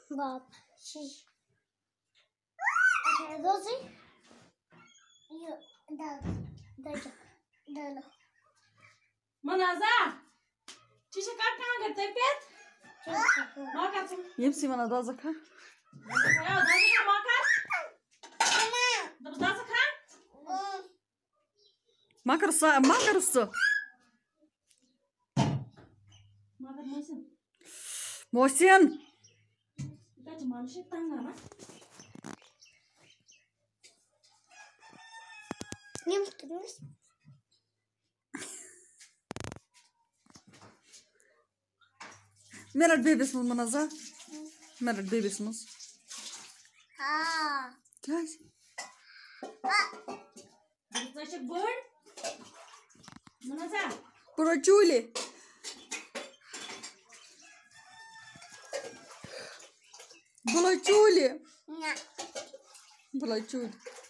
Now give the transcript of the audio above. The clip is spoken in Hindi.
बाप शी दोसी ये डालो मनाजा चीज़ काट कहाँ करते हैं पेट माँ का ये भी मना दाज़ा खा यार दाज़ा खा माँ का दाज़ा खा माँ कर सा मोहसिन इधर मानुषी तंगा ना मेरा बेबी स्मूथ मनाजा मेरा बेबी स्मूथ हाँ क्या इतना गुड मनाजा पूरा चूल्हे बोलो चूल्हे बोलो चूल्हे